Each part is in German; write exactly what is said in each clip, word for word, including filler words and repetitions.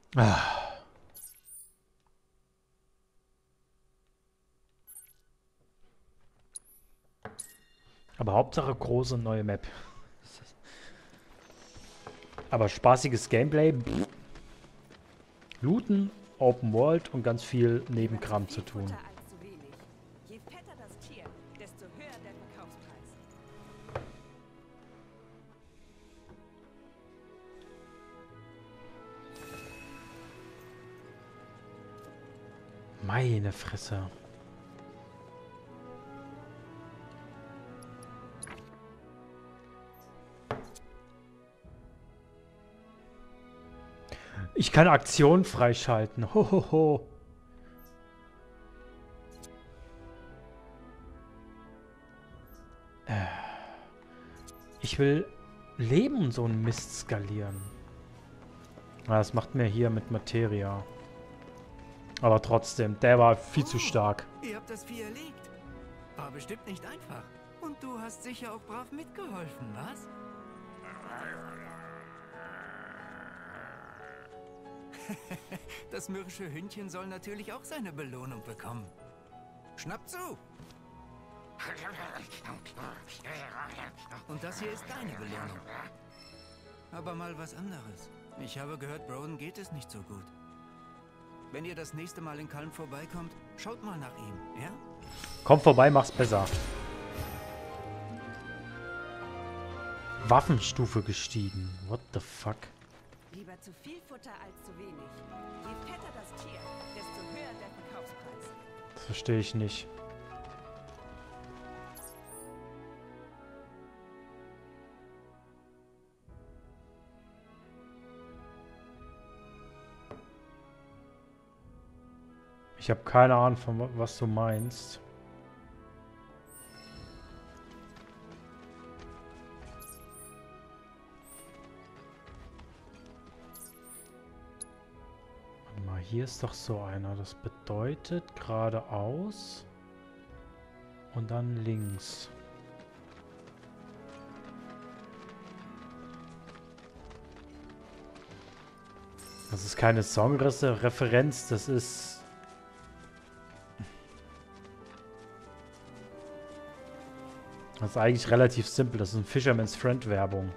Ah. Aber Hauptsache große neue Map. Aber spaßiges Gameplay. Pff. Looten, Open World und ganz viel Nebenkram zu tun. Je fetter das Tier, desto höher der Verkaufspreis. Meine Fresse. Ich kann Aktionen freischalten. Hohoho. Ho, ho. Äh, ich will Leben und so einen Mist skalieren. Ah, das macht mir hier mit Materia. Aber trotzdem, der war viel zu stark. Ihr habt das Vieh erlegt. War bestimmt nicht einfach. Und du hast sicher auch brav mitgeholfen, was? Das mürrische Hündchen soll natürlich auch seine Belohnung bekommen. Schnapp zu! Und das hier ist deine Belohnung. Aber mal was anderes. Ich habe gehört, Broden geht es nicht so gut. Wenn ihr das nächste Mal in Kalm vorbeikommt, schaut mal nach ihm, ja? Komm vorbei, mach's besser. Waffenstufe gestiegen. What the fuck? Lieber zu viel Futter als zu wenig. Je fetter das Tier, desto höher der Verkaufspreis. Das verstehe ich nicht. Ich habe keine Ahnung, von wa- was du meinst. Warte mal, hier ist doch so einer. Das bedeutet geradeaus und dann links. Das ist keine Songreferenz, das ist... Das ist eigentlich relativ simpel. Das ist ein Fisherman's Friend Werbung.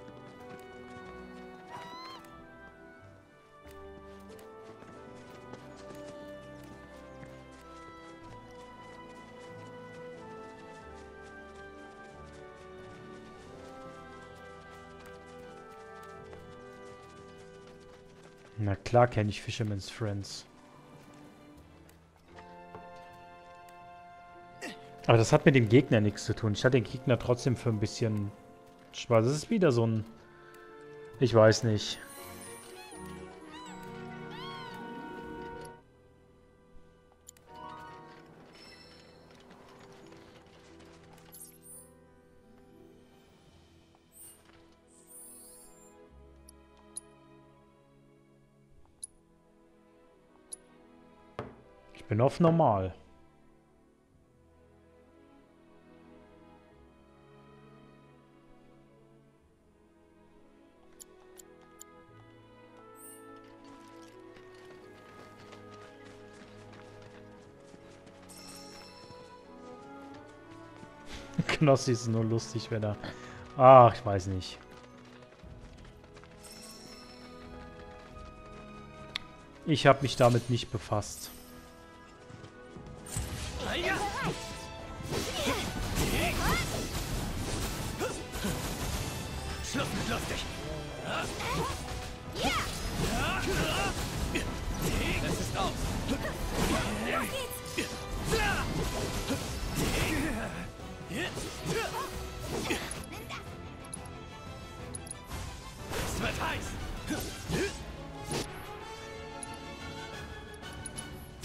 Na klar kenne ich Fisherman's Friends. Aber das hat mit dem Gegner nichts zu tun. Ich hatte den Gegner trotzdem für ein bisschen Spaß. Das ist wieder so ein... Ich weiß nicht. Ich bin auf normal. Knossi ist nur lustig, wenn er... Ach, ich weiß nicht. Ich habe mich damit nicht befasst. Schluss mit lustig! Es ist aus! Es wird heiß!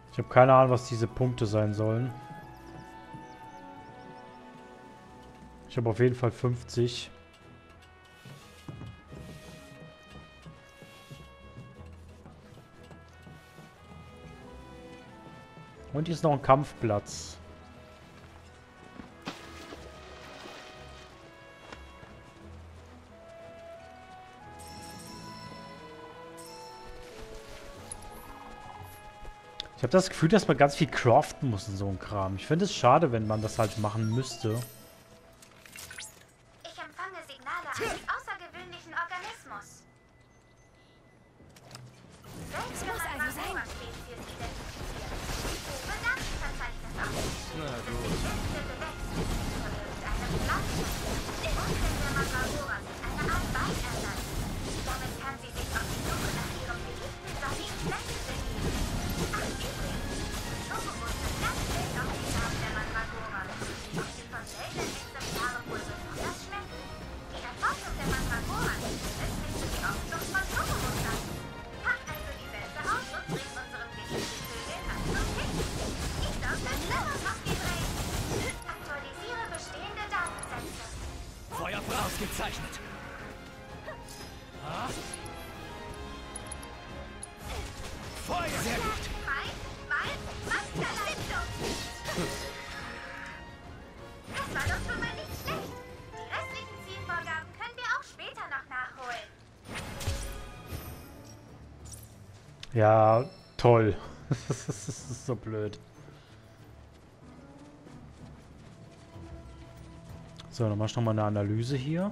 Ich habe keine Ahnung, was diese Punkte sein sollen. Ich habe auf jeden Fall fünfzig. Und hier ist noch ein Kampfplatz. Ich habe das Gefühl, dass man ganz viel craften muss in so einem Kram. Ich finde es schade, wenn man das halt machen müsste. Ich empfange Signale eines außergewöhnlichen Organismus. Das muss also sein. Spezies identifiziert. Rufe Datenverzeichnis auf. Na gut. Letzte Bewächsung von irgendeinem Pflanzen. Und in der Mandragora sich eine Art Bein ändert. Damit kann sie sich auf die Suche nach ihrem geliebten sonnigen Flecken begeben. Ach, übrigens, Schokobus sind ganz wild auf die Farben der Mandragora. Ob sie von seltenen Exemplaren wohl besonders schmecken? Die Erforschung der Mandragora ist nützlich für die Aufzucht von Schokobus an. Pack also die Wälder aus und bring unserem geliebten Vögel was zum Kicken. Ich glaube, das wird uns aufgedreht. Aktualisiere bestehende Datensätze. Feuer ausgezeichnet. Feuer! Sehr gut. Mein, mein, Masterleistung. Das war doch schon mal nicht schlecht. Die restlichen Zielvorgaben können wir auch später noch nachholen. Ja, toll. Das ist so blöd. So, dann mach ich nochmal eine Analyse hier.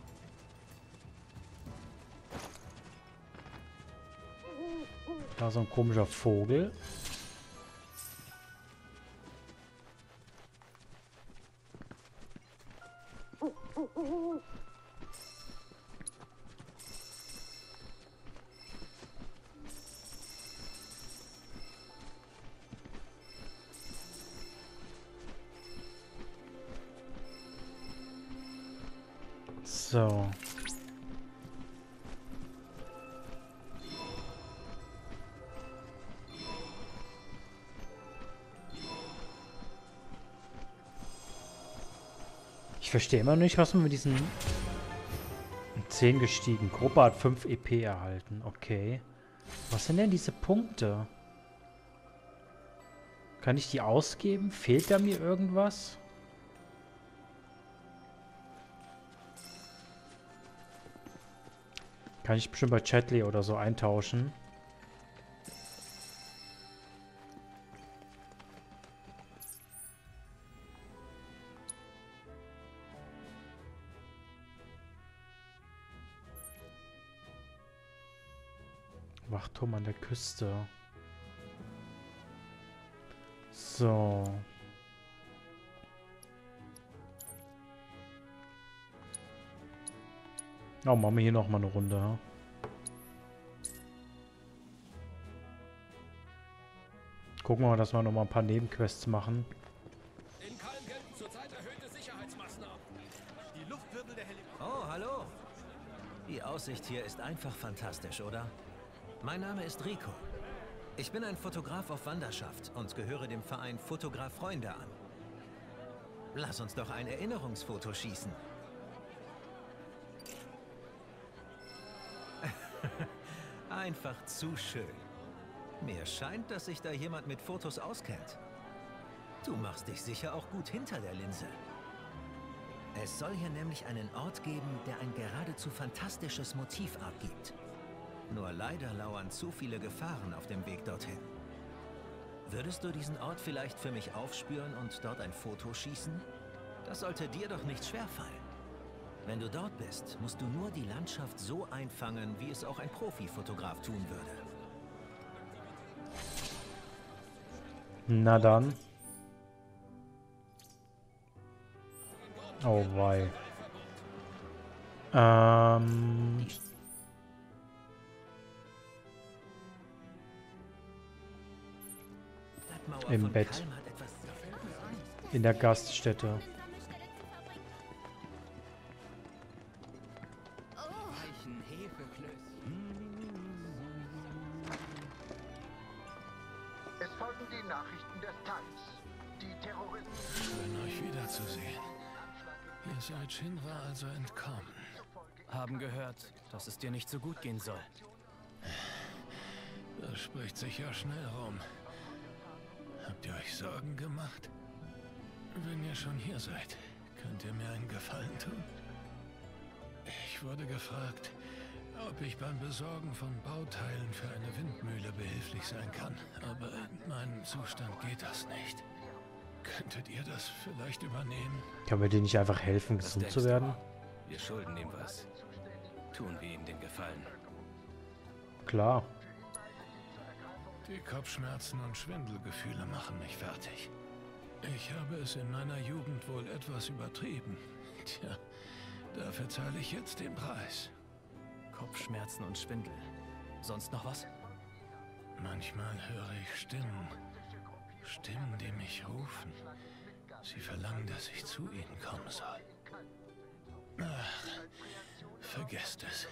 Da ist so ein komischer Vogel. So. Ich verstehe immer noch nicht, was man mit diesen zehn gestiegen. Gruppe hat fünf E P erhalten. Okay. Was sind denn diese Punkte? Kann ich die ausgeben? Fehlt da mir irgendwas? Kann ich bestimmt bei Chatley oder so eintauschen. Wachturm an der Küste. So. Oh, machen wir hier noch mal eine Runde. Ja? Gucken wir mal, dass wir noch mal ein paar Nebenquests machen. In Kalm gelten zurzeit erhöhte Sicherheitsmaßnahmen. Die Luftwirbel der Helikopter... Oh, hallo. Die Aussicht hier ist einfach fantastisch, oder? Mein Name ist Rico. Ich bin ein Fotograf auf Wanderschaft und gehöre dem Verein Fotograf Freunde an. Lass uns doch ein Erinnerungsfoto schießen. Einfach zu schön. Mir scheint, dass sich da jemand mit Fotos auskennt. Du machst dich sicher auch gut hinter der Linse. Es soll hier nämlich einen Ort geben, der ein geradezu fantastisches Motiv abgibt. Nur leider lauern zu viele Gefahren auf dem Weg dorthin. Würdest du diesen Ort vielleicht für mich aufspüren und dort ein Foto schießen? Das sollte dir doch nicht schwerfallen. Wenn du dort bist, musst du nur die Landschaft so einfangen, wie es auch ein Profifotograf tun würde. Na dann. Oh wei. Ähm... Im Bett. In der Gaststätte. Es folgen Nachrichten des Times. Die Terroristen... Schön, euch wiederzusehen. Ihr seid Shinra also entkommen. Haben gehört, dass es dir nicht so gut gehen soll. Das spricht sich ja schnell rum. Habt ihr euch Sorgen gemacht? Wenn ihr schon hier seid, könnt ihr mir einen Gefallen tun? Ich wurde gefragt, ob ich beim Besorgen von Bauteilen für eine Windmühle behilflich sein kann. Aber in meinem Zustand geht das nicht. Könntet ihr das vielleicht übernehmen? Können wir dir nicht einfach helfen, Was gesund denkst zu du? werden? Wir schulden ihm was. Tun wir ihm den Gefallen. Klar. Die Kopfschmerzen und Schwindelgefühle machen mich fertig. Ich habe es in meiner Jugend wohl etwas übertrieben. Tja, dafür zahle ich jetzt den Preis. Kopfschmerzen und Schwindel. Sonst noch was? Manchmal höre ich Stimmen. Stimmen, die mich rufen. Sie verlangen, dass ich zu ihnen kommen soll. Ach, vergesst es.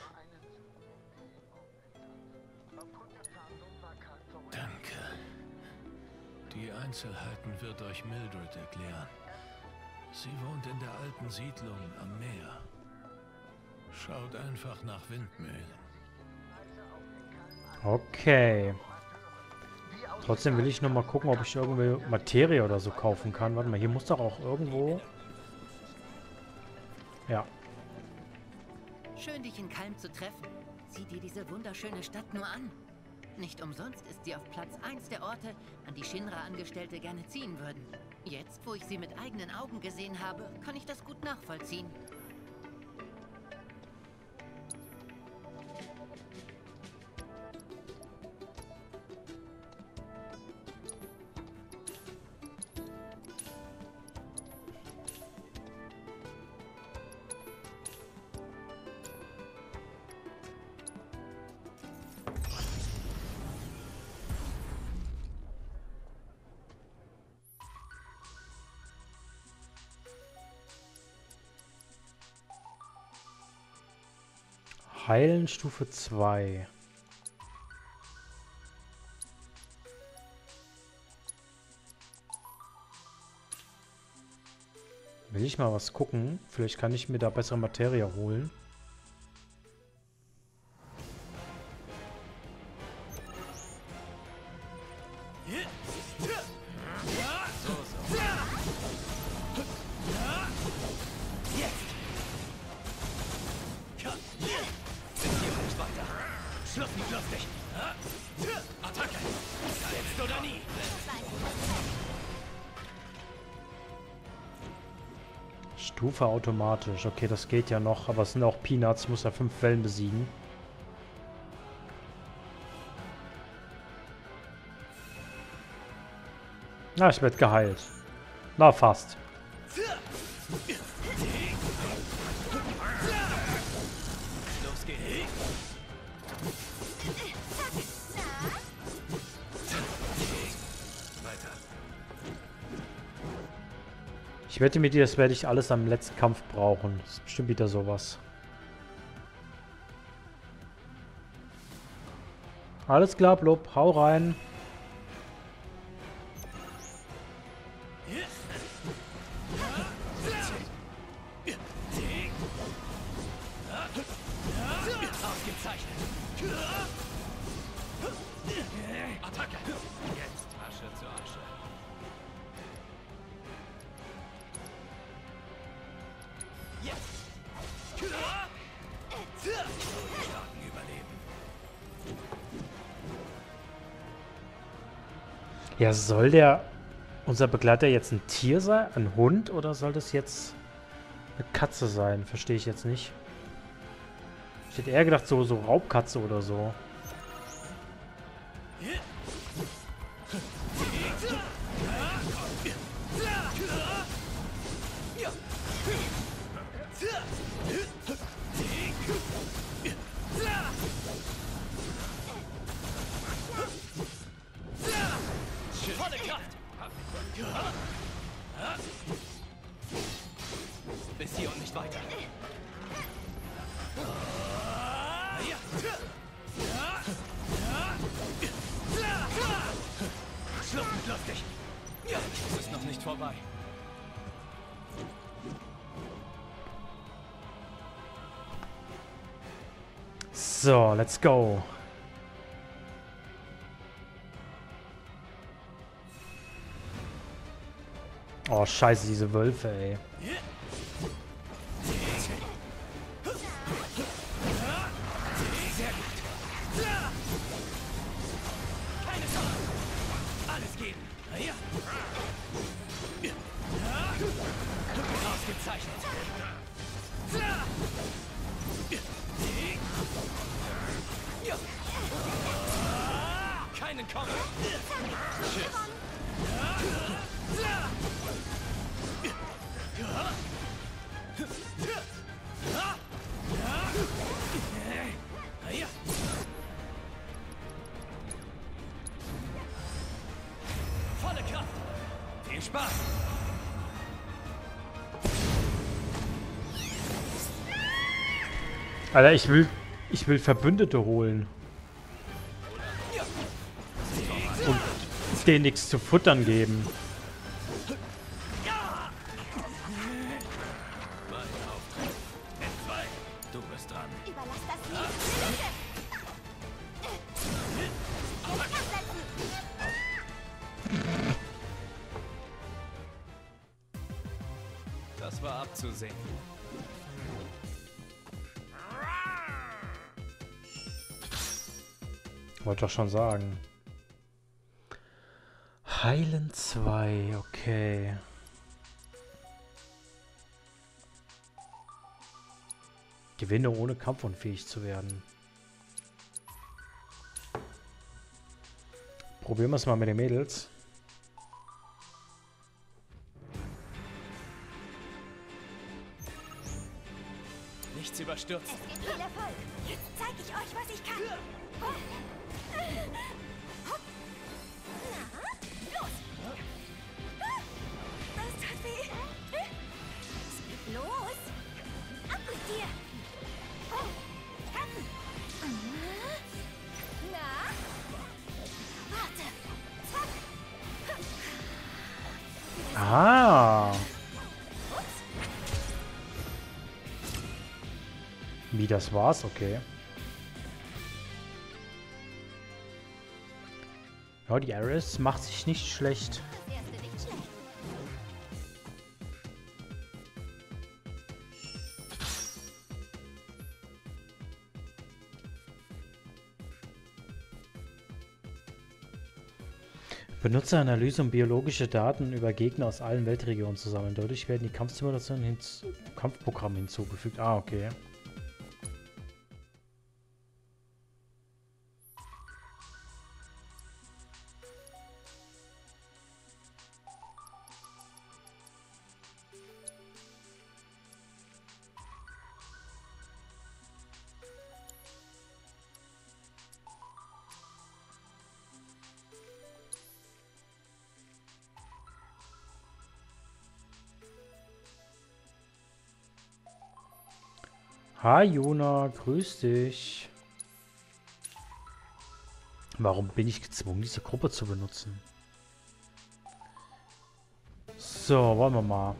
Danke. Die Einzelheiten wird euch Mildred erklären. Sie wohnt in der alten Siedlung am Meer. Schaut einfach nach Windmühlen. Okay. Trotzdem will ich noch mal gucken, ob ich irgendwie Materie oder so kaufen kann. Warte mal, hier muss doch auch irgendwo... Ja. Schön, dich in Kalm zu treffen. Sieh dir diese wunderschöne Stadt nur an. Nicht umsonst ist sie auf Platz eins der Orte, an die Shinra-Angestellte gerne ziehen würden. Jetzt, wo ich sie mit eigenen Augen gesehen habe, kann ich das gut nachvollziehen. Heilen Stufe zwei. Will ich mal was gucken? Vielleicht kann ich mir da bessere Materie holen. Stufe automatisch. Okay, das geht ja noch, aber es sind auch Peanuts. Ich muss ja fünf Wellen besiegen. Na, ich werde geheilt. Na, fast. Los geht's. Ich wette mit dir, das werde ich alles am letzten Kampf brauchen. Das ist bestimmt wieder sowas. Alles klar, Blub. Hau rein. Attacke! Jetzt Asche zu Asche. Ja, soll der unser Begleiter jetzt ein Tier sein? Ein Hund? Oder soll das jetzt eine Katze sein? Verstehe ich jetzt nicht. Ich hätte eher gedacht, so, so Raubkatze oder so. Volle Kraft! Bis hier und nicht weiter. Ja. So, let's go. Oh, scheiße, diese Wölfe, ey. Alles geben. Ja. Ausgezeichnet. Keinen Kommen. Tschüss. Volle Kraft. Viel Spaß. Alter, ich will, ich will Verbündete holen. Und denen nichts zu futtern geben. Du bist dran. Überlass das mir. Jetzt absetzen. Das war abzusehen. Wollte doch schon sagen. Heilen zwei, okay. Gewinne ohne kampfunfähig zu werden. Probieren wir es mal mit den Mädels. Nichts überstürzen. Es geht viel Erfolg. Jetzt zeige ich euch, was ich kann. Hopp. Hopp. Na, los. Das tut weh. Es geht los. Ab mit dir. Oh, Kappen. Na? Warte. Zack. Ah. Wie, das war's? Okay. Ja, die Ares macht sich nicht schlecht. Das erste nicht schlecht. Benutze Analyse, um biologische Daten über Gegner aus allen Weltregionen zu sammeln. Dadurch werden die Kampfsimulationen hinzu Kampfprogramm hinzugefügt. Ah, okay. Hi Jona, grüß dich. Warum bin ich gezwungen, diese Gruppe zu benutzen? So, wollen wir mal.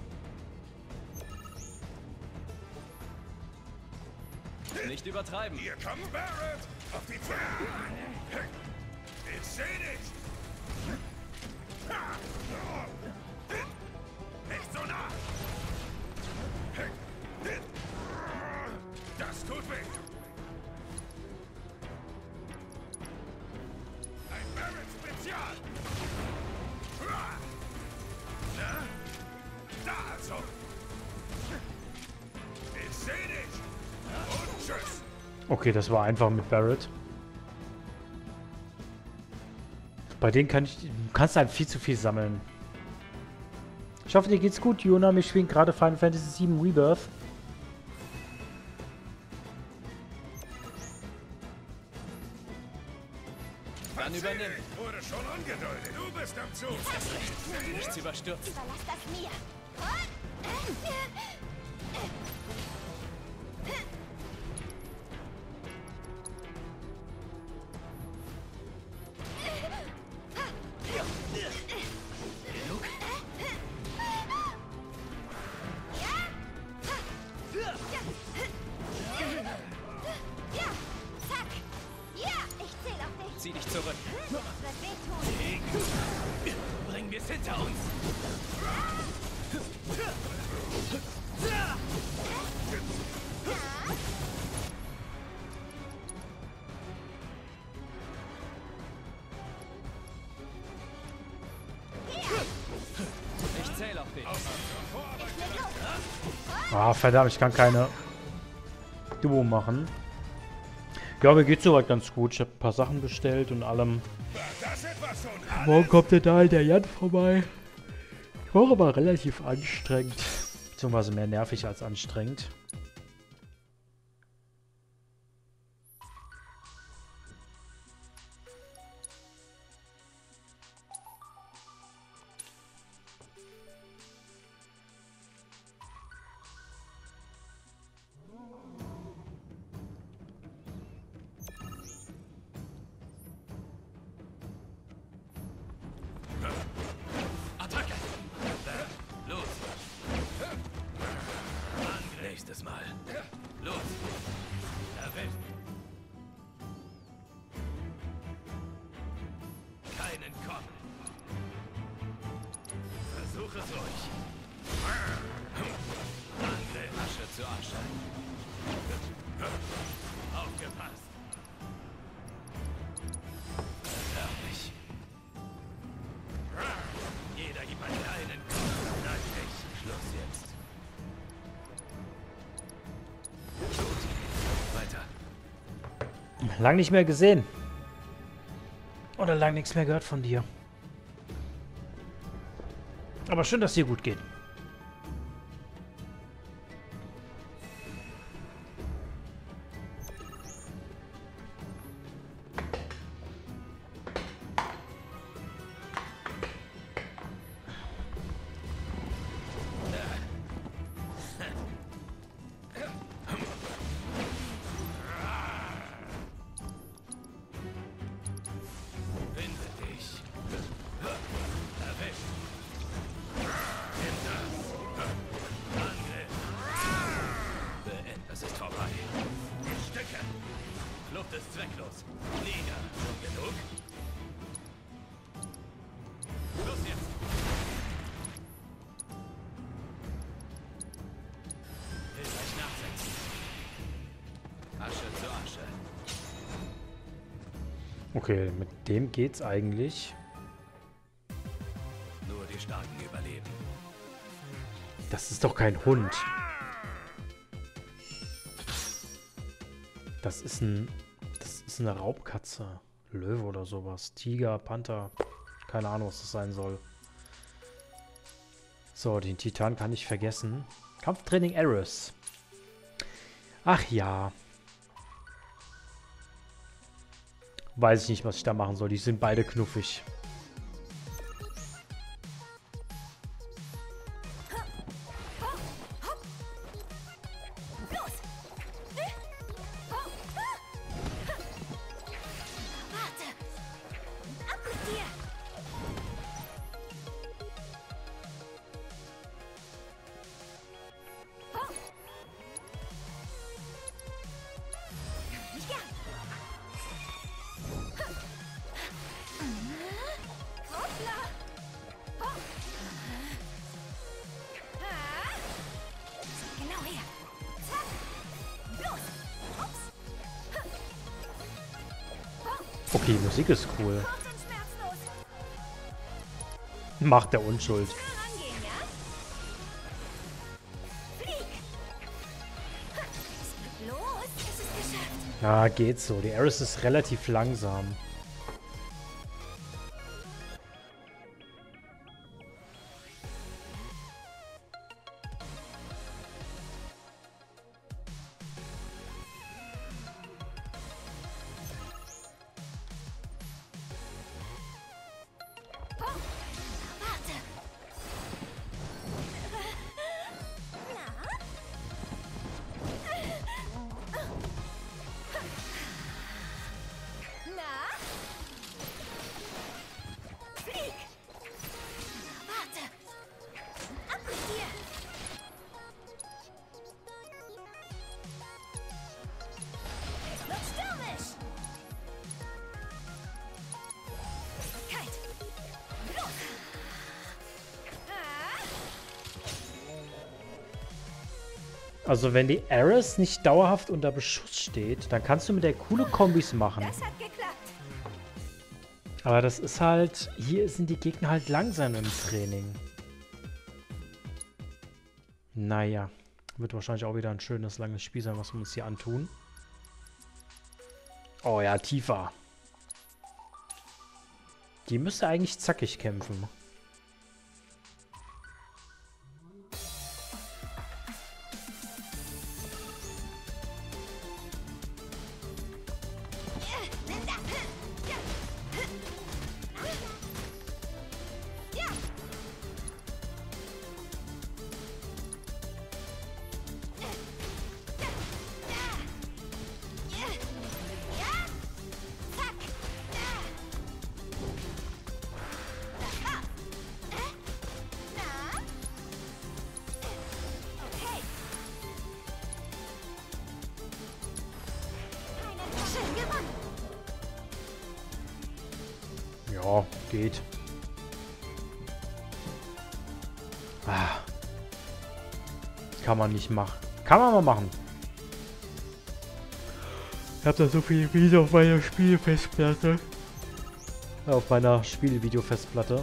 Nicht übertreiben. Hier kommt Barrett. Auf die Zähne. Ich seh dich. Nicht so nah. Das tut weh. Ein Barrett-Spezial. Na? Da also. Ich seh dich. Und tschüss. Okay, das war einfach mit Barrett. Bei denen kann ich... Du kannst halt viel zu viel sammeln. Ich hoffe, dir geht's gut, Jona. Wir spielen gerade Final Fantasy sieben Rebirth. Dann übernimm. Wurde schon angedeutet. Du bist am Zug. Nichts überstürzen. Überlass das mir. Zieh dich zurück. Bringen wir es hinter uns. Ich zähle auf dich. Ah, verdammt, ich kann keine Duo machen. Ja, mir geht's soweit ganz gut. Ich habe ein paar Sachen bestellt und allem. Morgen kommt der da der Jan vorbei. Ich war aber relativ anstrengend. Beziehungsweise mehr nervig als anstrengend. Nächstes Mal. Los! Erwähnt! Keinen Kopf! Versuch es ruhig! Angriff Asche zu Asche. Aufgepasst! Fertig! Jeder gibt einen kleinen Kopf. Nein, nicht. Schluss jetzt. Weiter. Lang nicht mehr gesehen. Oder lang nichts mehr gehört von dir. Aber schön, dass es dir gut geht. Flucht ist zwecklos. Liga, schon genug? Los jetzt! Hilfreich nachsetzen. Asche zu Asche. Okay, mit dem geht's eigentlich. Nur die Starken überleben. Das ist doch kein Hund. Das ist ein... Das ist eine Raubkatze. Löwe oder sowas. Tiger, Panther. Keine Ahnung, was das sein soll. So, den Titan kann ich vergessen. Kampftraining Eris. Ach ja. Weiß ich nicht, was ich da machen soll. Die sind beide knuffig. Okay, die Musik ist cool. Macht der Unschuld. Ja, geht so. Die Eris ist relativ langsam. Also wenn die Ares nicht dauerhaft unter Beschuss steht, dann kannst du mit der coole Kombis machen. Das hat geklappt. Aber das ist halt... Hier sind die Gegner halt langsam im Training. Naja. Wird wahrscheinlich auch wieder ein schönes, langes Spiel sein, was wir uns hier antun. Oh ja, Tifa. Die müsste eigentlich zackig kämpfen. Ja, geht. Ah. Kann man nicht machen. Kann man mal machen. Ich habe da so viele Videos auf meiner Spielfestplatte. Auf meiner Spielvideofestplatte.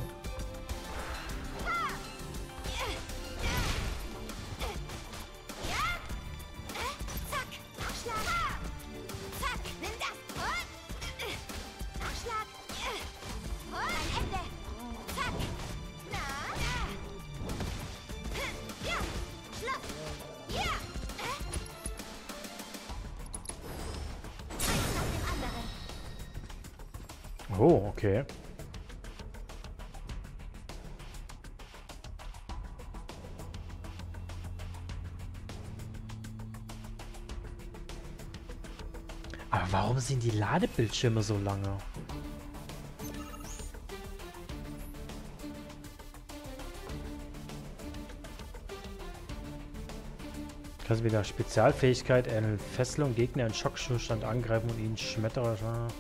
Oh, okay. Aber warum sind die Ladebildschirme so lange? Kannst wieder Spezialfähigkeit, eine Fesselung, Gegner in Schockzustand angreifen und ihnen Schmetterer.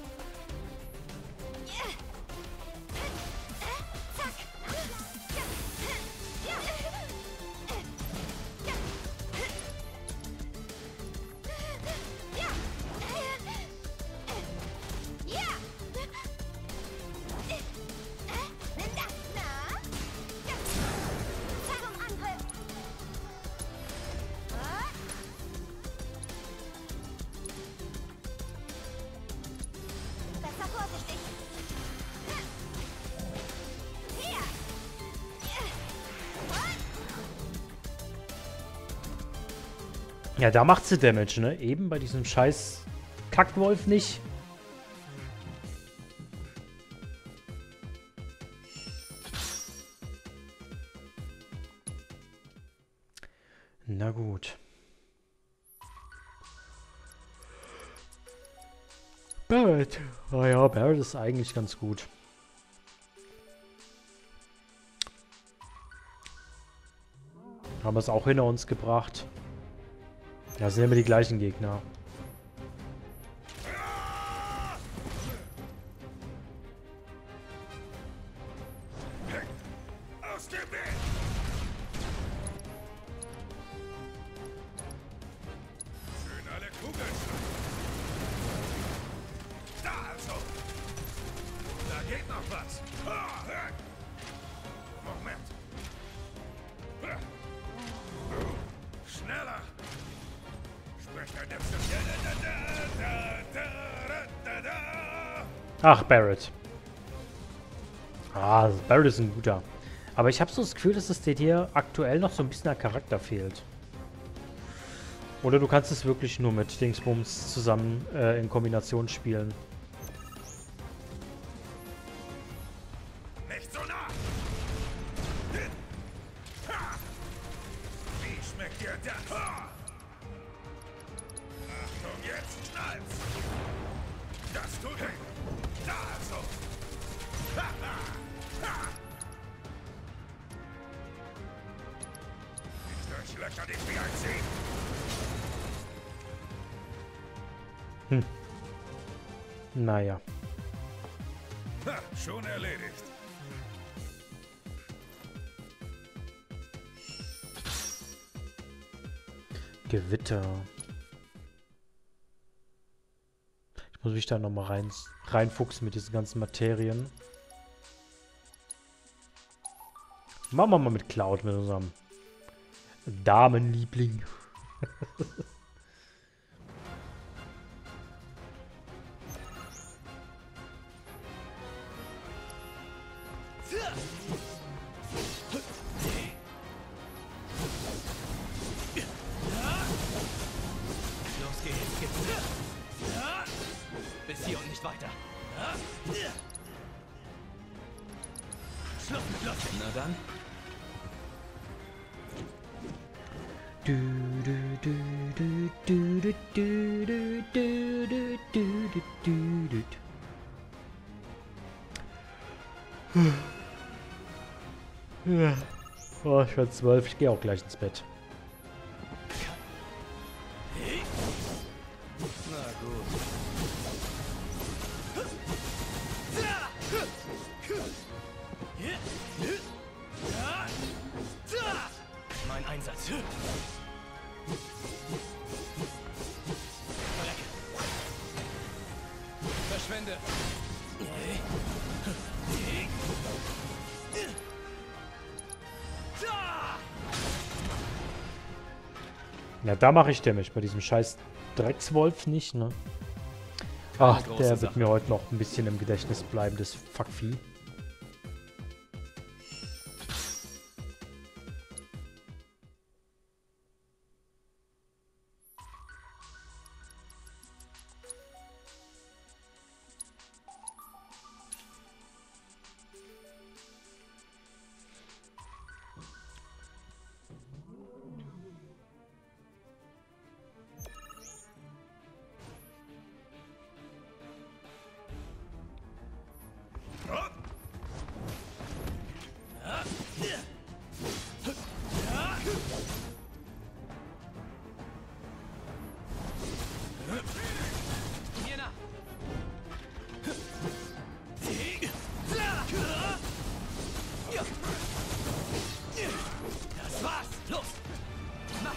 Ja, da macht sie Damage, ne? Eben bei diesem scheiß Kackwolf nicht. Na gut. Barret. Oh ja, Barret ist eigentlich ganz gut. Haben wir es auch hinter uns gebracht. Ja, sind immer die gleichen Gegner. Aus dem Weg! Schön alle Kugeln. Da also! Da geht noch was! Moment! Schneller! Ach, Barret. Ah, Barret ist ein guter. Aber ich habe so das Gefühl, dass es dir hier aktuell noch so ein bisschen an Charakter fehlt. Oder du kannst es wirklich nur mit Dingsbums zusammen äh, in Kombination spielen. Nicht so nah! Wie schmeckt dir das? Achtung, jetzt knallt's! Das tut weh! Da also! Ha, ha, ha. Ich durchlöcher dich wie ein Sieg! Hm. Naja. Ha, schon erledigt. Gewitter. Ich muss mich da nochmal rein, reinfuchsen mit diesen ganzen Materien. Machen wir mal mit Cloud mit unserem Damenliebling. Los geht's, geht's. Bis hier und nicht weiter. Schluss mit Löchern. Na dann. Du, du, du, du, du, du, du, du, du, du, du, du, du. Ja. Oh, ich werde zwölf. Ich gehe auch gleich ins Bett. Na gut. Mein Einsatz. Verschwende. Ja, da mache ich Damage. Bei diesem scheiß Dreckswolf nicht, ne? Ach, der wird mir heute noch ein bisschen im Gedächtnis bleiben, das Fuckvieh. Das war's. Los. Mach.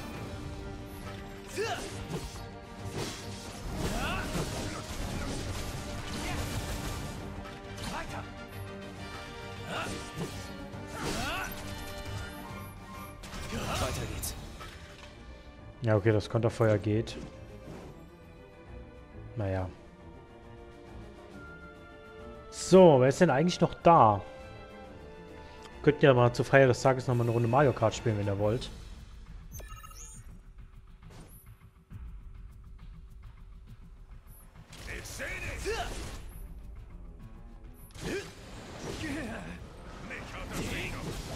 Weiter. Weiter geht's. Ja, okay, das Konterfeuer geht. Naja. So, wer ist denn eigentlich noch da? Könnt ihr mal zur Feier des Tages nochmal eine Runde Mario Kart spielen, wenn ihr wollt. Ich seh dich! Nicht auf das Weg.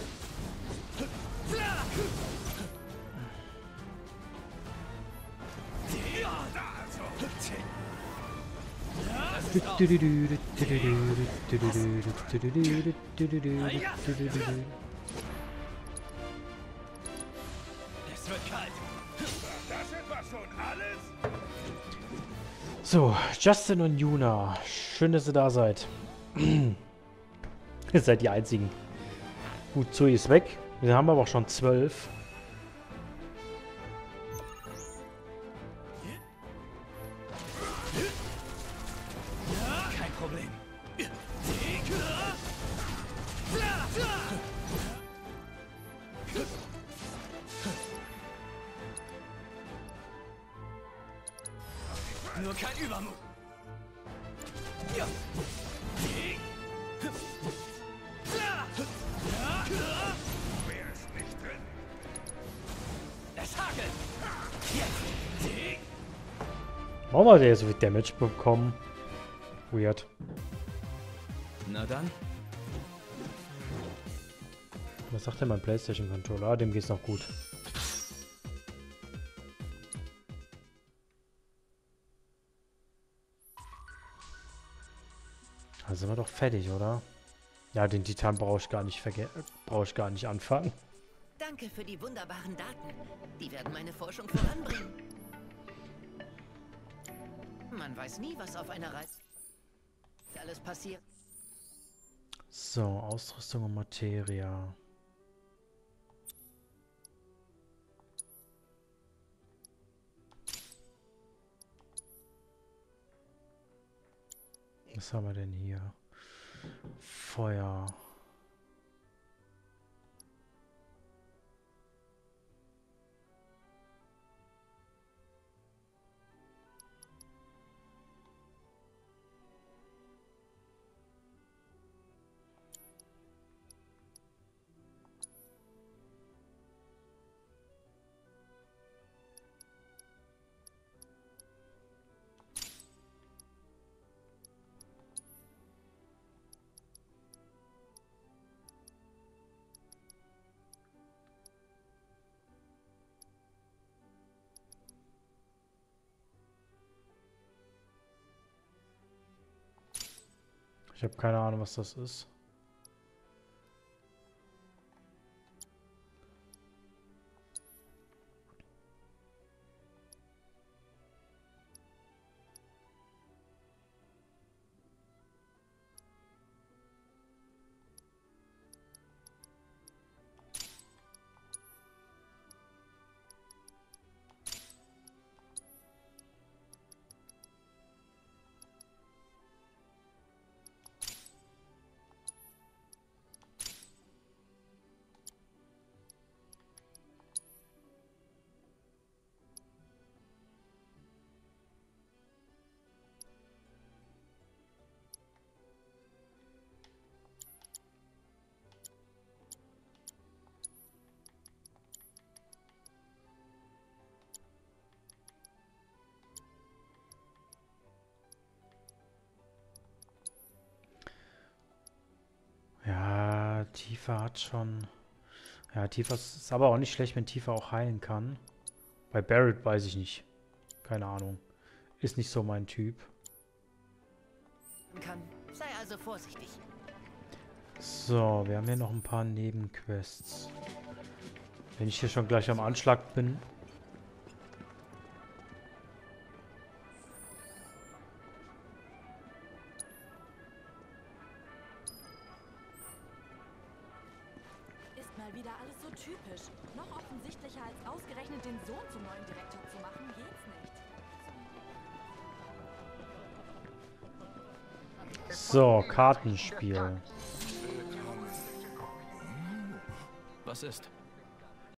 Es wird kalt. Das etwa schon alles? So, Justin und Yuna. Schön, dass ihr da seid. Ihr seid die einzigen. Gut, Zoe ist weg. Wir haben aber auch schon zwölf. Kein Problem. Nur kein Übermut. Ja. Wer ist nicht drin? Es hagelt. Jetzt. Warum hat er so viel Damage bekommen? Weird. Na dann. Was sagt denn mein PlayStation-Controller? Ah, dem geht's noch gut. Da sind wir doch fertig, oder? Ja, den Titan brauche ich gar nicht verge brauche ich gar nicht anfangen. Danke für die wunderbaren Daten. Die werden meine Forschung voranbringen. Man weiß nie, was auf einer Reise alles passiert. So, Ausrüstung und Materia. Was haben wir denn hier? Feuer. Ich habe keine Ahnung, was das ist. Ja, Tifa hat schon... Ja, Tifa ist aber auch nicht schlecht, wenn Tifa auch heilen kann. Bei Barret weiß ich nicht. Keine Ahnung. Ist nicht so mein Typ. Kann. Sei also vorsichtig. So, wir haben hier noch ein paar Nebenquests. Wenn ich hier schon gleich am Anschlag bin... Mal wieder alles so typisch. Noch offensichtlicher als ausgerechnet den Sohn zum neuen Direktor zu machen, geht's nicht. So, Kartenspiel. Was ist?